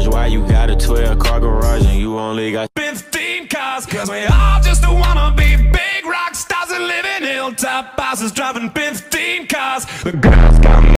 charge? Why you got a 12-car garage and you only got 15 cars? Cause we all just wanna be big rock stars and live in hilltop houses driving 15 cars. The girls got